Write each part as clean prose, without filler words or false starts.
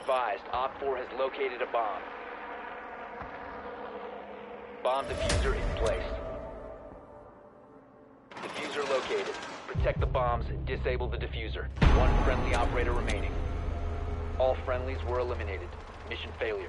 advised, Op 4 has located a bomb. Bomb diffuser in place. Diffuser located. Protect the bombs, disable the diffuser. One friendly operator remaining. All friendlies were eliminated. Mission failure.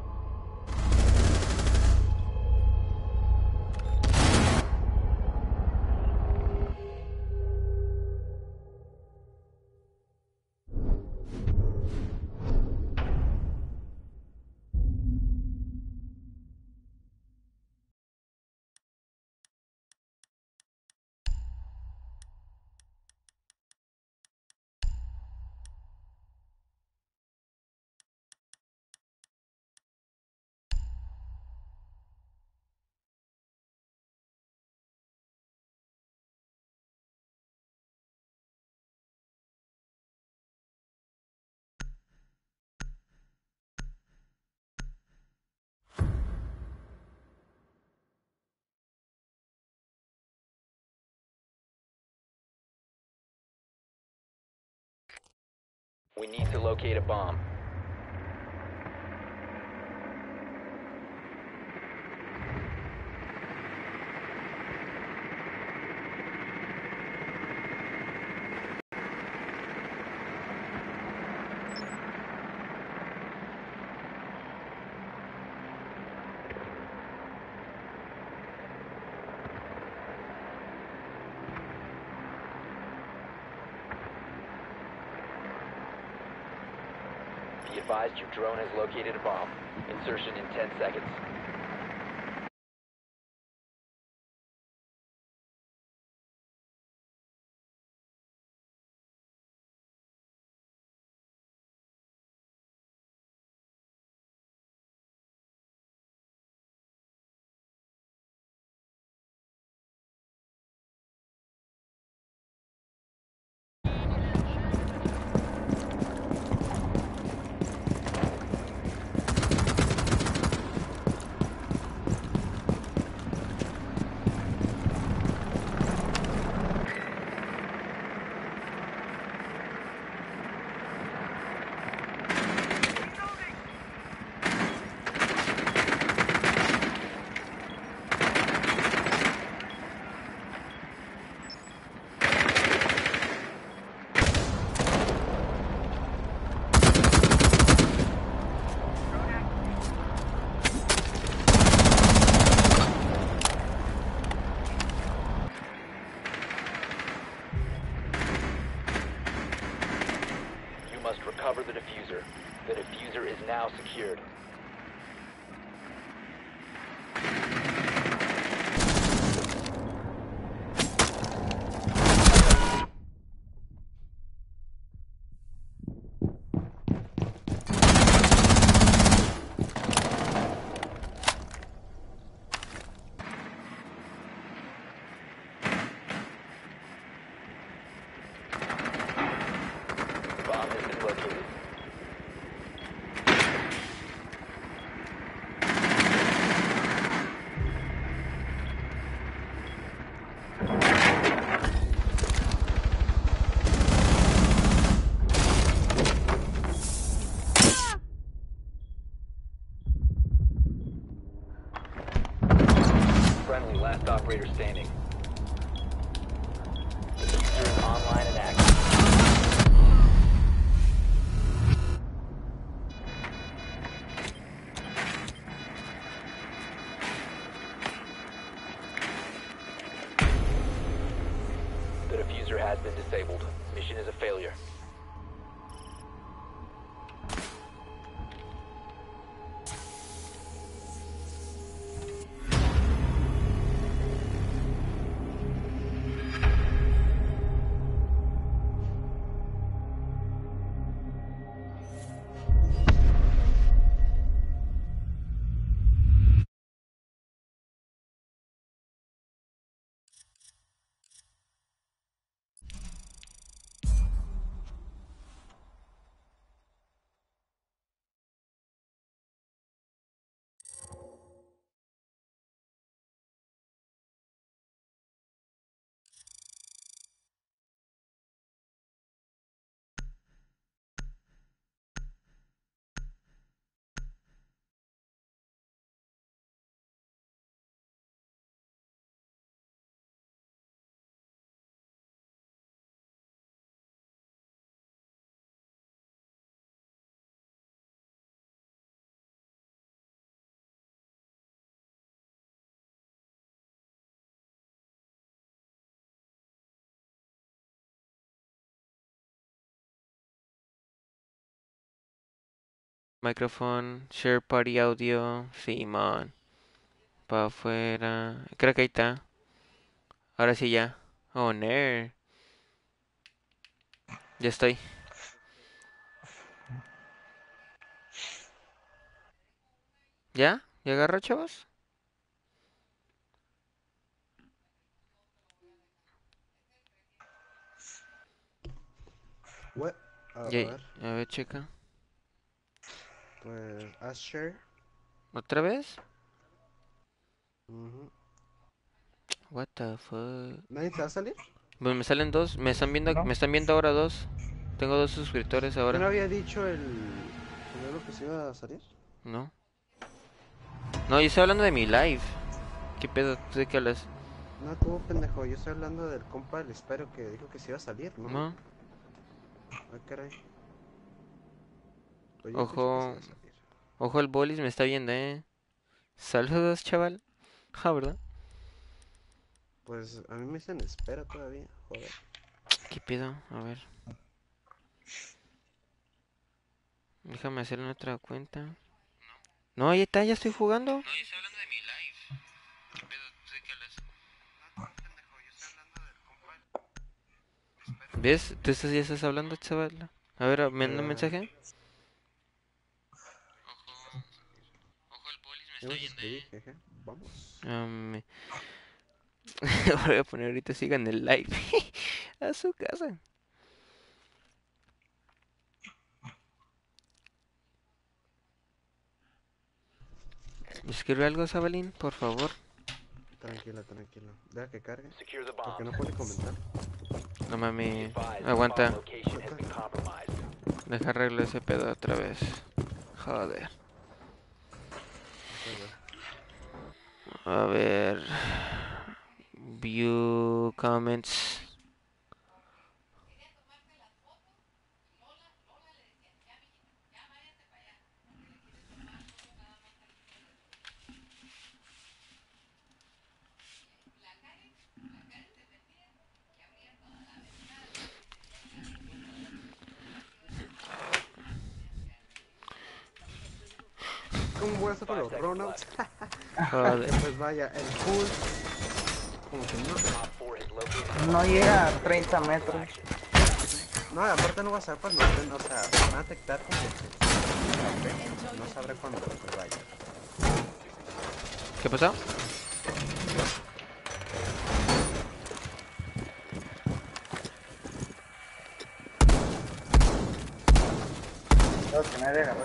We need to locate a bomb. Be advised your drone has located a bomb. Insertion in 10 seconds. Must recover the diffuser. The diffuser is now secured. Bomb has been located. Friendly, last operator standing. The diffuser is online and active. The diffuser has been disabled. Mission is a failure. Microphone, share party audio, Simón, para afuera. Creo que ahí está. Ahora sí ya. Oh, no. Ya estoy. ¿Ya? ¿Ya agarró, chavos? What? A Ya, ver, a ver, checa. pues Asher. ¿Otra vez? Ujú. What the fuck. ¿Nadie te va a salir? Pues me salen dos. No, Me están viendo ahora dos. Tengo dos suscriptores ¿Qué no ahora. había dicho el primero que se iba a salir? ¿No? No, yo estoy hablando de mi live. ¿Qué pedo? ¿Tú de qué hablas? No, tú, pendejo. Yo estoy hablando del compa del espero que dijo que se iba a salir, ¿no? No. Ay, caray. Pues yo escuché que se Ojo. iba a salir. Ojo, el bolis me está viendo, Saludos, chaval. Ah, ¿verdad? Pues a mí me dicen espera todavía, joder. ¿Qué pedo? A ver. Déjame hacer una otra cuenta. No, ahí está, ya estoy jugando. No, yo estoy hablando de mi live. ¿Qué pedo? ¿Tú de qué hablas? No, tú, pendejo. Yo estoy hablando del compa del espero. ¿Ves? Tú ya estás hablando, chaval. A ver, me manda un mensaje. Ojo, el bolis me Ya está me viendo, suscribí, jeje. Vamos. Voy a poner ahorita sigan el live. A su casa. Escribe algo, Sabalín, por favor. Tranquila, tranquila. Deja que cargue. Secure the Porque bombs. no puede comentar. No Be mami. advised, the bomb Aguanta. location has been compromised. Deja arreglo ese pedo otra vez. Joder. A ver. View comments. ¿Cómo voy a hacer con 5 los seconds Ronalds? left. Joder. Pues vaya, el pool. Como que no. Op 4 has located no bomb. llega a 30 Hostile metros. action. No, aparte no va a saber cuando estén, o sea, van a detectar como que no sabré cuándo, pues vaya. ¿Qué pasó? Creo que nadie agarró.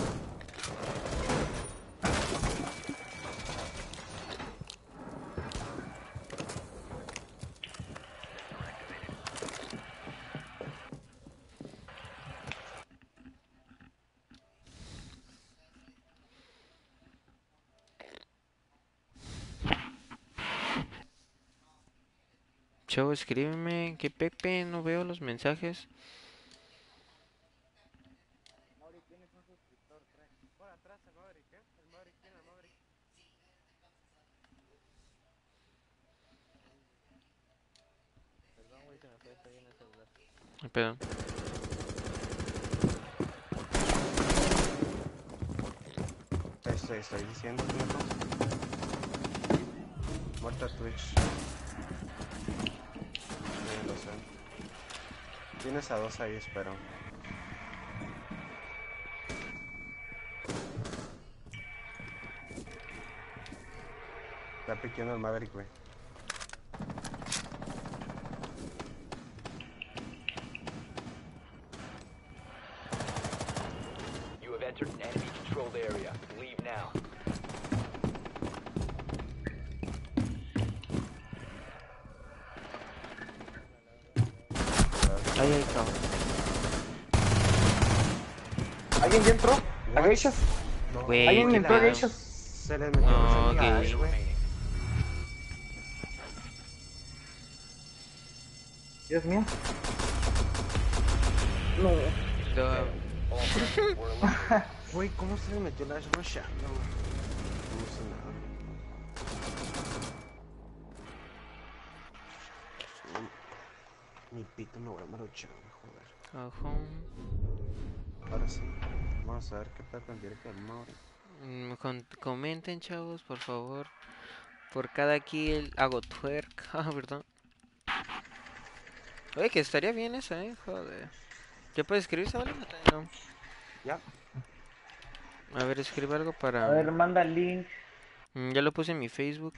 Chavo, escríbeme. Que Pepe, no veo los mensajes. ¿Qué pedo? Estoy diciendo, ¿no? Muerta Twitch. Sí, lo sé. Tienes a dos ahí, espero. Está piqueando el Maverick, güey. You have entered an enemy controlled area. Leave now. Ahí, ahí, cabrón. ¿Alguien ya entró? ¿A Geishas? No, Güey, ¿Alguien qué entró a pedo. Geishas? se les metió No, los gay. güey. Dios mío. No. Lo- All friendlies were eliminated. Güey, ¿cómo se les metió la rushando? No sé nada. Mi pito me voy a maruchar, joder. Cajón. Ahora sí. Vamos a ver qué tal con el directo del Mauri. Comenten, chavos, por favor. Por cada kill hago twerk. Ah, perdón. Oye, que estaría bien eso, joder. ¿Ya puedes escribir, Sabales? No. Ya. A ver, escribe algo A ver, para... manda el link. Ya lo puse en mi Facebook.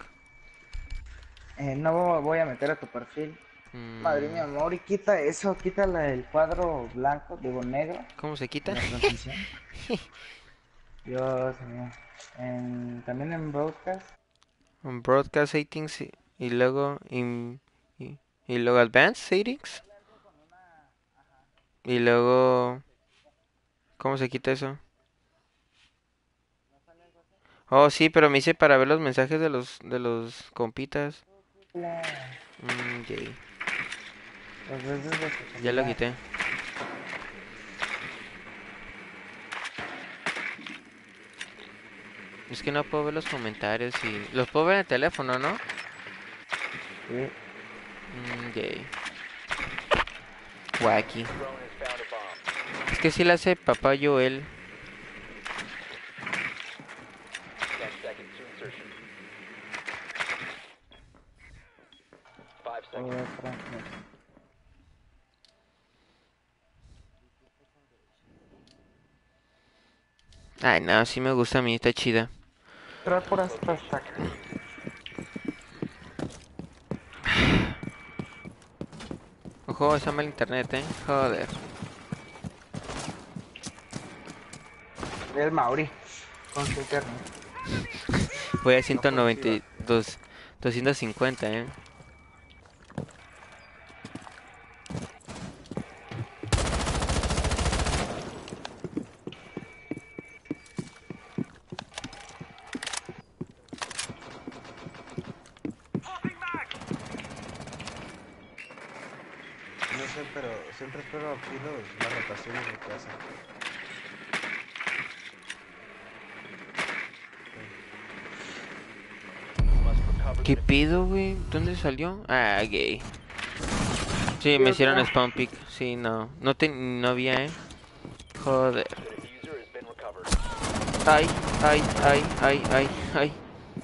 No voy a meter a tu perfil. Madre mía, Mauri, quita eso, el cuadro blanco, digo negro, ¿Cómo se quita? en la transmisión. Dios mío. También en broadcast. Broadcast settings y luego... y luego advanced settings. Y luego... ¿Cómo se quita eso? Oh, sí, pero me hice para ver los mensajes de los compitas. Yay. Los veces de su Ya lo celular. quité. Es que no puedo ver los comentarios y... Los puedo ver en el teléfono, ¿no? Sí. Yay. Wacky. Drone has found a bomb. Es que sí la hace papá Joel. 10 seconds to insertion. 5 seconds. Ay, no, sí me gusta a mí, está chida. Trae por hasta acá. Ojo, está mal internet, joder. El Mauri. Con su internet. Voy a 192, 250, No sé, pero siempre espero aquí las rotaciones de casa. Must recover ¿Qué the pido, güey? ¿Dónde salió? Ah, gay. Sí, me hicieron spawn pick. Sí, no. No había, Joder. diffuser has been recovered. Ay, ay, ay, ay, ay, ay.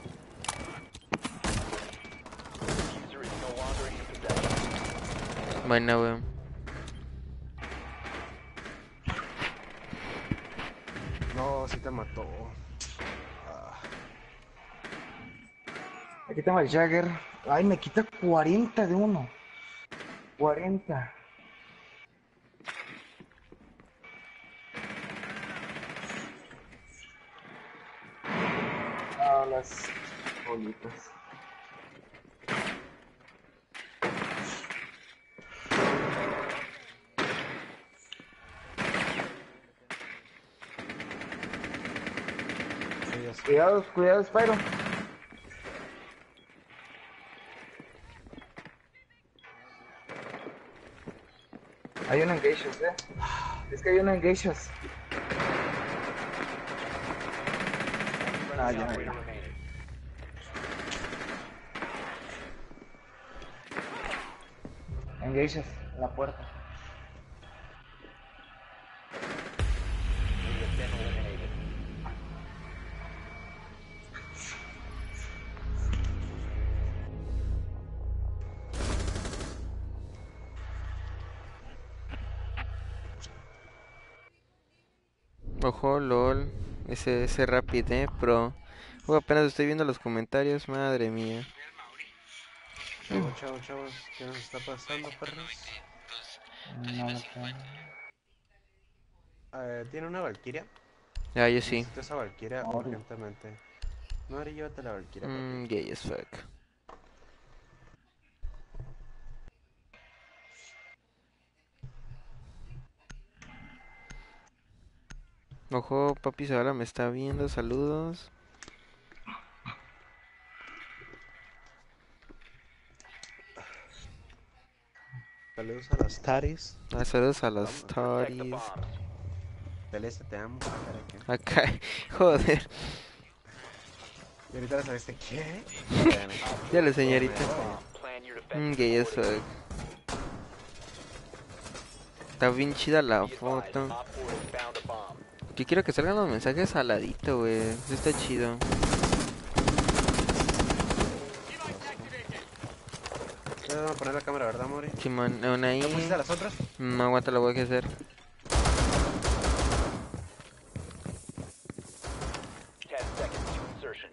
Diffuser is no longer in your possession. Bueno, weón. No, sí te mató. Ah, Aquí tengo el Jagger. Ay, me quita 40 de uno. 40. Ah, las bolitas. sí, ya sé. Cuidado, cuidado, Spyro. Hay uno en Geishas, Es que hay uno en Geishas. Ah, ya, Operator ya. remaining. En Geishas, en la puerta. We have been eliminated. Ojo, lol. Ese Rapid, pro. Apenas estoy viendo los comentarios, madre mía. Chavos, ¿qué nos está pasando, perros? No lo sé. ¿Tiene una Valkyria? Ah, yo sí. Necesito esa Valkyria Mauri. urgentemente. No, Ari, llévate la Valkyria, papi. Gay as fuck. Ojo, papi Zabala me está viendo, saludos. Saludos a las Taris. Saludos a los Protect the Tories. bombs. Celeste, te amo. Acá, joder. Y ahorita le sabiste qué. Ya le señorita. Plan your defense Gay as accordingly. fuck. Está bien chida la Be advised, foto. Op 4 has found a bomb. Yo quiero que salgan los mensajes al ladito, güey. Eso está chido. Ya vamos a poner la cámara, ¿verdad, Mori? Simón, una ahí. ¿No pusiste a las otras? No aguanta, lo voy a hacer. 10 seconds to insertion.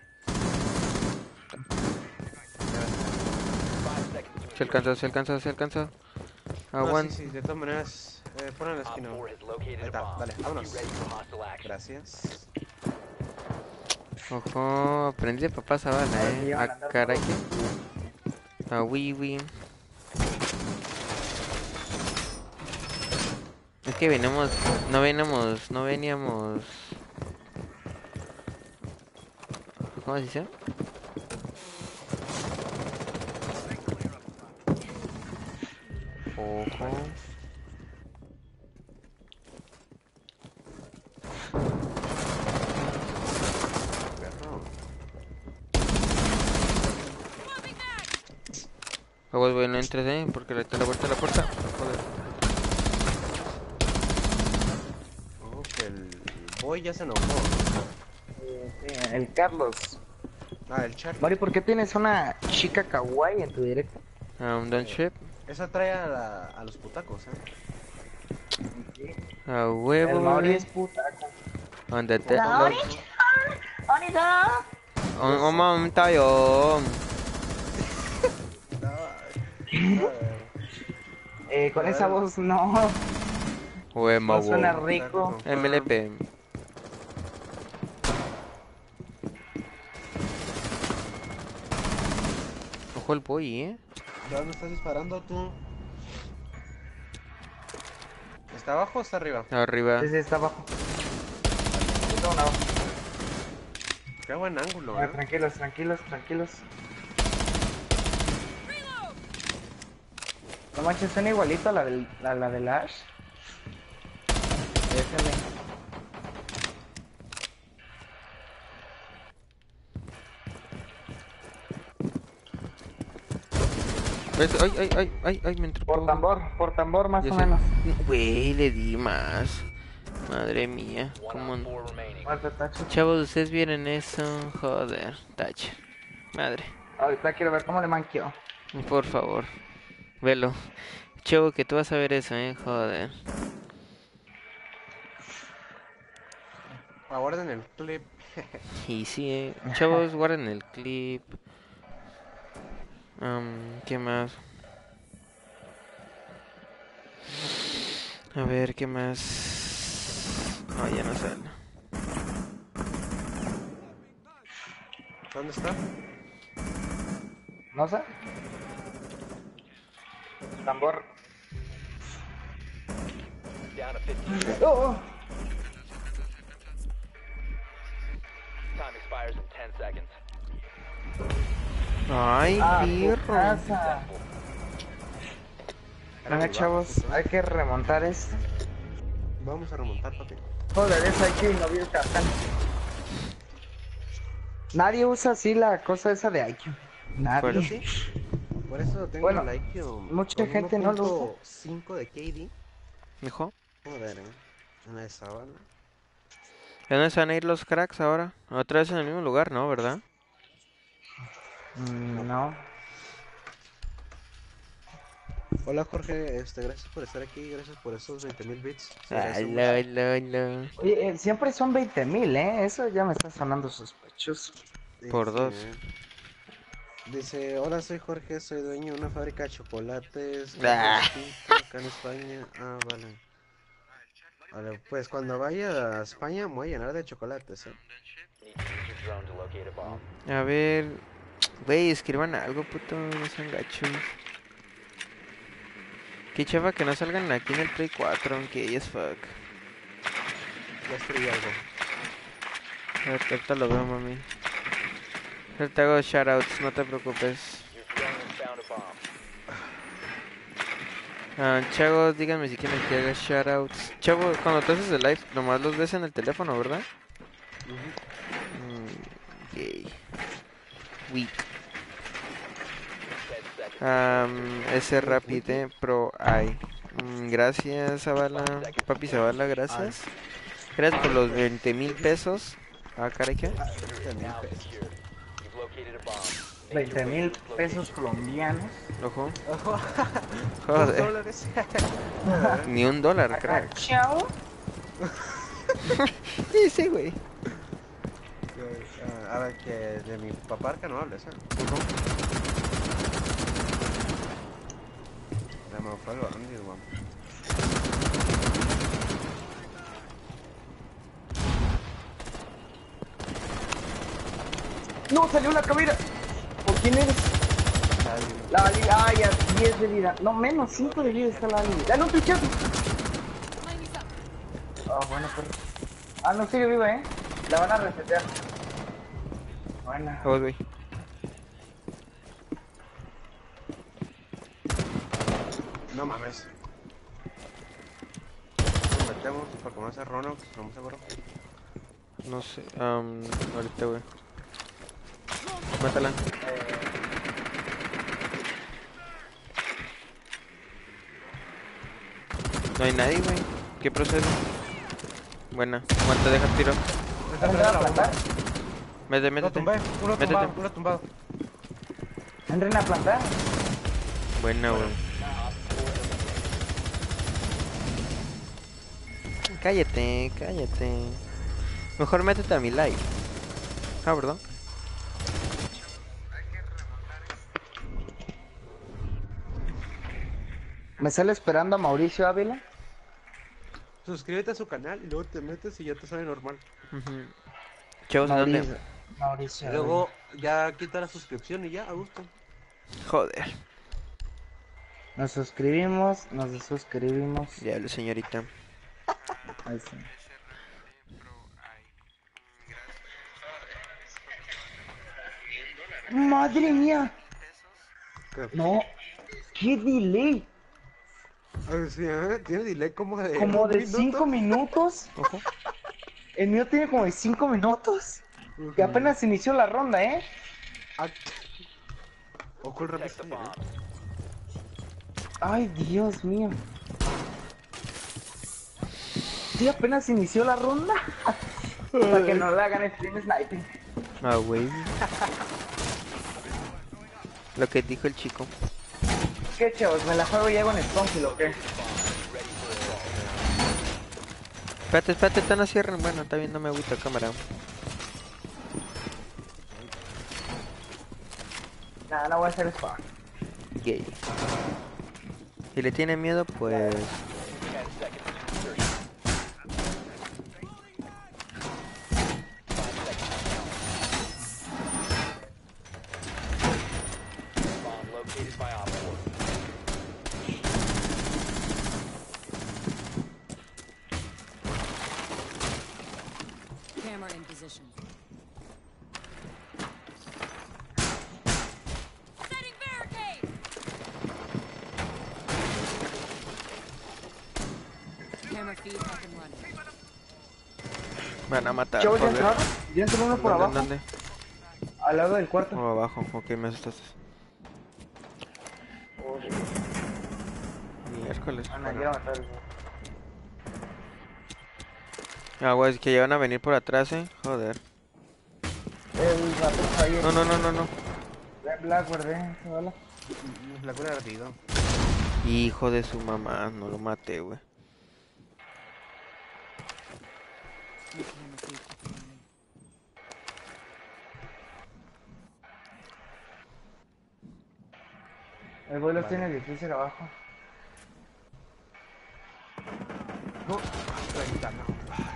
5 seconds to Se alcanzó, se alcanzó, se alcanzó. No, Aguanta. sí, de todas maneras, pon en la Op esquina. 4 has located Ahí a está, bomb. dale, vámonos. Be ready for hostile action. Gracias. Ojo, aprendí de papá Zavala, Sí, van a Ah, andar caray. por- Ah, wiwi. Es que veníamos, no veníamos. ¿Cómo se dice? Ojo. Perro. Aguas, güey, no entres, porque le te la vuelta a la puerta. Joder. Oh, que el boy ya se enojó. Sí, el Carlos. Ah, el Charlie. Mori, ¿por qué tienes una chica kawaii en tu directo? Don't ship. Esa trae a los putacos, ¿eh? A El huevo, Mori güey. es putaco. Donde te. Mori. Un momento. Con esa voz no. Güey, No suena mago. rico. MLP. Ojo el boy, ¿De dónde estás disparando tú? ¿Está abajo o está arriba? Arriba. Sí, sí, está abajo. Yo tengo una abajo. Qué buen ángulo, Ah, tranquilos, tranquilos, tranquilos. No manches, suena igualito a la del Ash. Déjame. Ay, me entró. Por tambor más Ya o sé. menos. Güey, le di más. Madre mía. One ¿Cómo? on 4 remaining. Muerto tacho. Chavos, ¿ustedes vieron eso? Joder, tache. Madre. Ahorita quiero ver cómo le manqueó. Por favor. Velo. Chavo, que tú vas a ver eso, joder. Aguarden el clip. Y sí, Chavos, guarden el clip. ¿Qué más? A ver, ¿qué más? No, ya no sale. ¿Dónde está? No sé. Tambor. Down to 15 seconds. Oh, Time expires in 10 seconds. Ay, tu perro. casa. Venga, chavos, hay que remontar esto. Vamos a remontar, papi. Joder, es IQ y no vi el capitán. Nadie usa así la cosa esa de IQ. ¿Cuál? Nadie. Por eso tengo Bueno, el IQ. mucha con gente no lo usa. 5 de KD. Mijo. Joder, una de sábana. ¿De dónde se van a ir los cracks ahora? Otra vez en el mismo lugar, ¿no? ¿Verdad? No. Hola Jorge, gracias por estar aquí, gracias por esos 20.000 bits. Se agradece mucho. Ala. Oye, siempre son 20,000, ¿eh? Eso ya me está sonando sospechoso. Sí, Por sí, dos. Dice, hola, soy Jorge, soy dueño de una fábrica de chocolates acá en España. Ah, vale. Vale, pues cuando vaya a España me voy a llenar de chocolates, Need to use your drone to locate a bomb. A ver. Güey, escriban algo, puto. No sean gachos. Qué chafa que no salgan aquí en el Play 4, aunque es fuck. Ya escribí algo. Ahorita lo veo, mami. Ahorita hago shoutouts, no te preocupes. Your drone has found a bomb. Chavos, díganme si quieren que haga shoutouts. Chavos, cuando tú haces el live, nomás los ves en el teléfono, ¿verdad? Gay. Weak. 10 seconds. Ese Rapid Pro I. Gracias, Zavala. Papi Zavala, gracias. Gracias por los 20,000 pesos. Ah, caray, ¿qué? 20,000 pesos. You've located a bomb. 20,000 pesos colombianos. Ojo. Ojo. Joder. $2. Ni $1, Acá, crack. chao. Sí, güey. A ver, que de mi papá que no hables, Ojo. Ya me fue el Andy, weón. No, salió la cabera. ¿Por quién eres? La Ali, ay, a 10 de vida. No, menos 5 de vida está la Ali. Dale un pichazo. Ah, bueno, perro. Ah, no, sigue viva, La van a resetear. Buena. Vamos, güey. No mames. Nos metemos para conocer a Ronox, no me seguro. No sé. Ahorita, güey. Mátala. No hay nadie, güey. ¿Qué procede? Buena. Aguanta, deja tiro. ¿Entran a plantar? Métete, Uno métete. tumbé, uno Métete. tumbado, uno tumbado. ¿Entran a plantar? Buena, güey. Cállate, cállate. Mejor métete a mi live. Ah, ¿verdad? ¿Me sale esperando a Mauricio Ávila? Suscríbete a su canal y luego te metes y ya te sale normal. Chavos, ¿a Mauricio, dónde? Mauricio Y Ávila. luego ya quita la suscripción y ya, a gusto. Joder. Nos suscribimos, nos desuscribimos. Diablo, señorita. Ahí sí. ¡Madre mía! ¿Qué? No, ¡qué delay! A ver, sí, tiene delay como de Como un de minuto. 5 minutos. Ojo. El mío tiene como de 5 minutos. Ujú. Que apenas inició la ronda, Ah, ojo el Protect the rapid, bombs. Ay, Dios mío. Sí, apenas inició la ronda. Para que no le hagan stream sniping. Ah, güey. Lo que dijo el chico. ¿Qué chavos? ¿Me la juego y hago en Stonkill o qué? Espérate, espérate, no cierren. Bueno, está viendo me gusta cámara. Nada, no voy a hacer spam. Gay. Si le tiene miedo, pues... 10 seconds to insertion. 5 seconds. Bomb located by Op 4. Camera in position. Setting barricade! Camera feed up and running. Van a matar. Chavos, ¿ya joder. entraron? ¿Ya entró uno por ¿Dónde, abajo? dónde? Al lado del cuarto. Oh, abajo. Ok, me asustaste. Miércoles. Ah, no, bueno. quiero matar. Ah, güey, es que ya van a venir por atrás, Joder. El rato está ahí. No, no, no, no, no. Black, guardé. Hola. La cura de ardido. Hijo de su mamá, no lo maté, güey. Camera feed up and running. El boy los tiene difícil abajo. No, 30, no.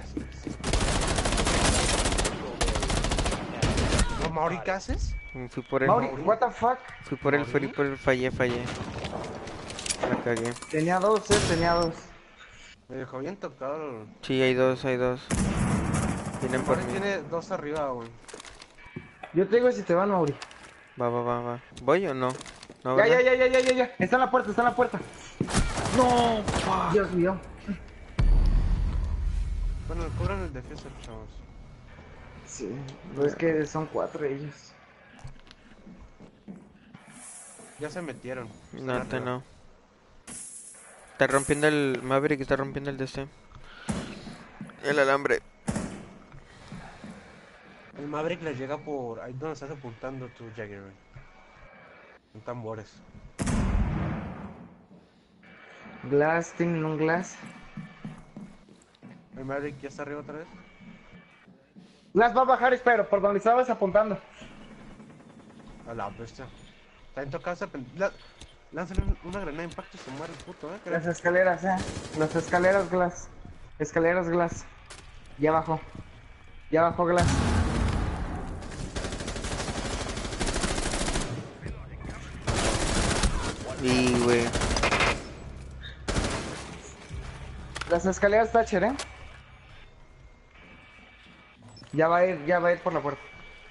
¿No, Mauri, qué haces? Fui por él. Mauri, what the fuck? Fui por él, fallé. La cagué. Tenía dos, tenía dos. Me dejó bien tocado. Sí, hay dos. Vienen por Mauri mí. tiene dos arriba, güey. Yo te digo si te van, Mauri. Va. ¿Voy o no? No, Ya, ¿verdad? ya. Está en la puerta, está en la puerta. No, Dios mío. Bueno, cubran el defensor, chavos. Sí, pues es que son 4 ellos. Ya se metieron. No, Están arriba. no. Está rompiendo el Maverick, está rompiendo el DC. El alambre. El Maverick le llega por ahí donde estás apuntando tu Jagger. En tambores. Glass, tienen un glass. El Maverick ya está arriba otra vez. Glass va a bajar, espero, por donde estabas apuntando. A la bestia. Está en tu casa. Lánzale una granada de impacto y se muere el puto, Las escaleras, Las escaleras, Glass. Escaleras, Glass. Ya bajó. Ya bajó, Glass. Y, güey. Las escaleras Thatcher, Ya va a ir por la puerta.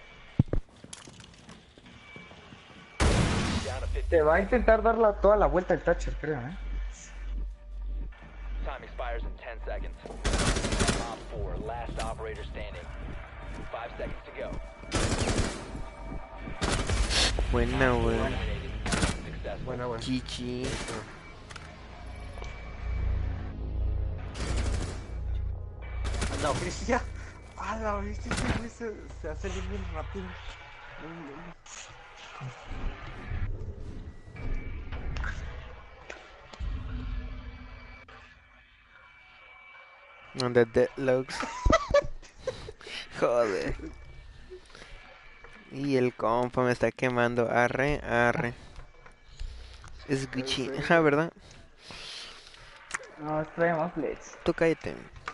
Down to 15. Te va a intentar dar toda la vuelta el Thatcher, creo, Time expires in 10 seconds. Op 4, last operator standing. 5 seconds to go. Buena, güey. Eliminated. Successful. Buena. Chichi. La bestia. A la bestia, ese güey se hace bien rápido. On the deadlocks. Joder. Y el compa me está quemando. Arre. Es Gucci. Ah, ¿verdad? No, traemos Blitz. Tú cállate.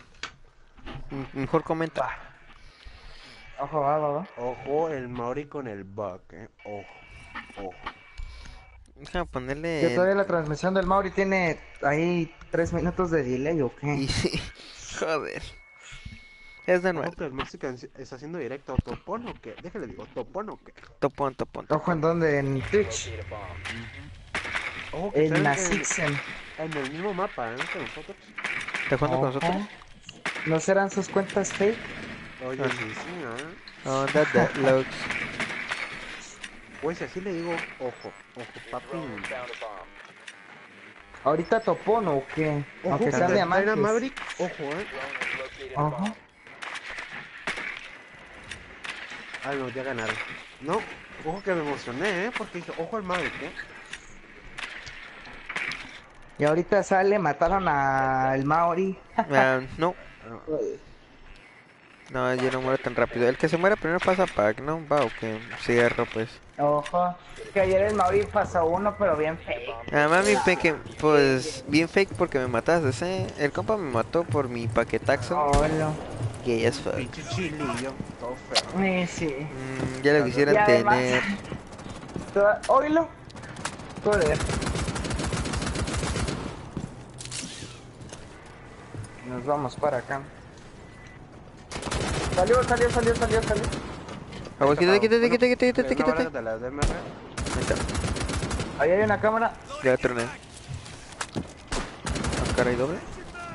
Mejor comenta. Ojo, va. Ojo, el Maori con el bug, Ojo. Deja ponerle. Que todavía la transmisión del Mauri tiene ahí 3 minutos de delay, ¿o qué? Y sí. Joder. Es de nuevo. Ojo que el Mexican está haciendo directo. ¿Topón o qué? Déjale digo, ¿topón o qué? Topón. Ojo, ¿en dónde? En Twitch. Locate a bomb. Ojo que En están Nasixen. en el mismo mapa, que nosotros. ¿Está jugando con nosotros? ¿No serán sus cuentas fake? Oye, sí, On the deadlocks. Pues así le digo, ojo, papi. Drone found a bomb. ¿Ahorita Topón o qué? Ojo, Aunque que sean traen a diamantes. Maverick, ojo, Drone has located a bomb. Ojo. Ay, no, ya ganaron. No, ojo que me emocioné, porque dije, ojo el Maverick, Y ahorita sale, mataron al Maori. No. No, yo no muero tan rápido. El que se muera primero pasa pack, ¿no? Va, ok. Cierro, pues. Ojo. Que ayer el Maori pasó uno, pero bien fake. Además, mi peque, pues, bien fake porque me mataste, ¿sí? El compa me mató por mi paquetaxo. Hola. Gay as fuck. pinche chilillo, todo feo. Sí. Ya lo quisieran Y además- tener. Oílo. Joder. Nos vamos para acá. Salió. Agua, quítate. Una bala de la DMR. Ahí está. Ahí hay una cámara. Ya troné. Cara y doble.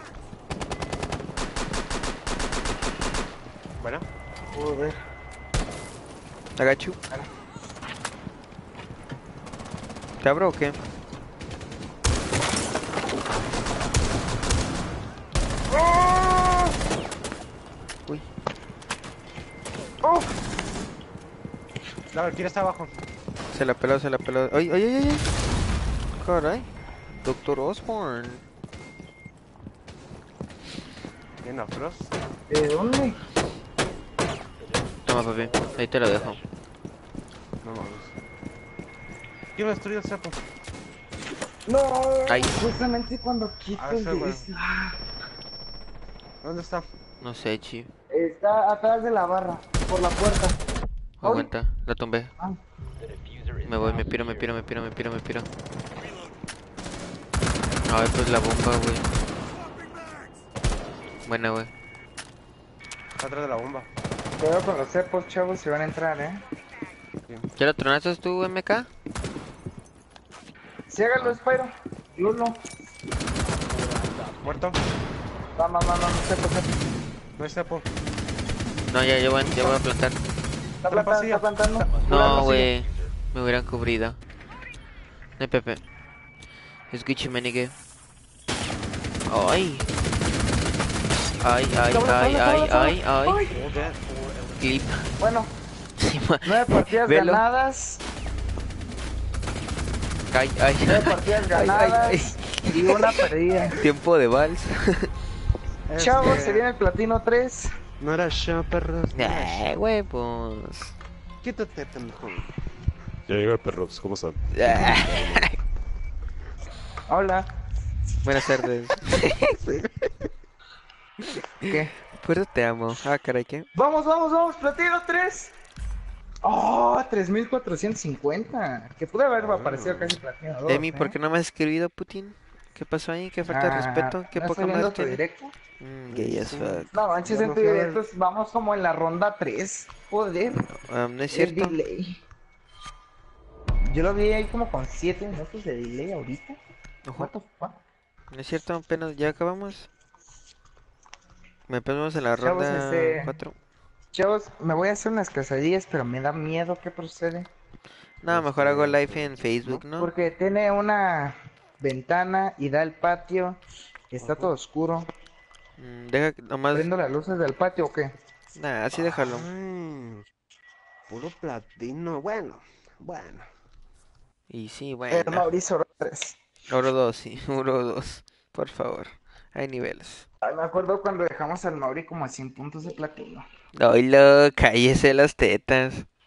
Bueno, Joder. Agachu. ¿Te abro o qué? Uy. la Valkyria está abajo. Se la peló. ¡Ay! Caray. Doctor Osborne. Bien, Frost. ¿De dónde? Toma, papi. Ahí te lo dejo. No mames. ¿Quién lo destruyó el sapo? No. Ay. Justamente cuando quito Ah, el ese de güey. ese. ¿Dónde está? No sé, chi. Está atrás de la barra, por la puerta. Aguanta. La tumbé. Ah, The diffuser is Me voy, now me piro. secure. Ay, pues la bomba, güey. Buena, güey. Está atrás de la bomba. cuidado con los cepos, chavos, si van a entrar, ¿Ya lo tronaste tú, MK? Sí, hágalo, Spyro. Lulo. ¿Muerto? Vamos, cepo. No hay sapo. No, ya voy a plantar. Está Trampacilla. plantando. No, güey. Me hubieran cubrido. No hay Pepe. Es Gucci Menige. Ay. Ay, ay, ay, ay, ay, ay. Clip. Bueno, Sí, ma- 9 partidas Velo. ganadas. Ay, ay, 9 partidas ay, ay, ganadas y una perdida. Tiempo de vals. Chavos, se viene el platino 3. No era show, perros. No era Ay, show. huevos. Quítate, pendejo. Ya llegó el perros, ¿cómo están? Hola. Buenas tardes. ¿Qué? Por eso te amo. Ah, caray, ¿qué? Vamos, vamos, vamos, platino 3. Oh, 3450. Que pude haber aparecido casi platino 2. Emi, ¿por qué no me has escribido, Putin? ¿Qué pasó ahí? ¿Qué falta de respeto? ¿Qué ¿No poca estoy viendo madre tu tiene? directo? Gay as fuck. No, manches, Ya en no tu fui a ver. directo vamos como en la ronda 3. Joder. No es El cierto. delay. Yo lo vi ahí como con 7 minutos de delay ahorita. Ojo. What the fuck? No es cierto, apenas ya acabamos. Me ponemos en la Chavos, ronda este- 4. Chavos, me voy a hacer unas quesadillas, pero me da miedo que procede. No, mejor hago live en Facebook, ¿no? Porque tiene una ventana y da al patio. Está todo oscuro. Deja que nomás. ¿Prendo las luces del patio o qué? Nah, así déjalo. Ay, puro platino. Bueno, bueno. Y sí, bueno. Mauricio Rodríguez. Oro 2, sí. Oro 2. Por favor. Hay niveles. Ay, me acuerdo cuando dejamos al Mauri como a 100 puntos de platino. Oilo, cállese las tetas.